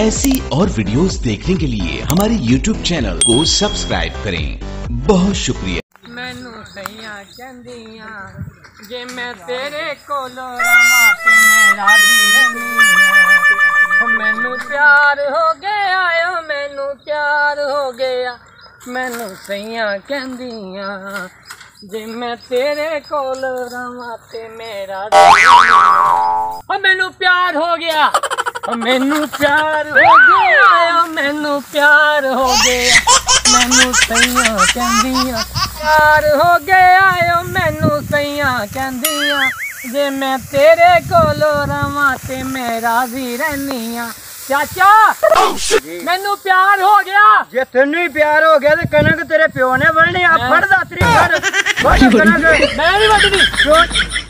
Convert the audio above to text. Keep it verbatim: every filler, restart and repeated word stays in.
ऐसी और वीडियोस देखने के लिए हमारे यूट्यूब चैनल को सब्सक्राइब करें। बहुत शुक्रिया। मैनू सैया कहंदियां जे मैं तेरे कोलों रवां ते मेरा दी मैनू प्यार हो गया ओ मैनू प्यार हो गया। मैनू सैया कहंदियां जे मैं तेरे कोल रवां ते मेरा दी मैनू प्यार हो गया मैनू प्यार हो गया मैनू प्यार हो गया। मैनू सैया कहंदियां प्यार हो गया मैनू सैया कहंदियां जे मैं तेरे कोलों रवां ते मैं राजी रहनी आ। चाचा मैनू प्यार हो गया। जे तेन ही प्यार हो गया तो कनक तेरे प्यो ने बननी। फड़ दातरी फड़ कनक। मैं नहीं बदली।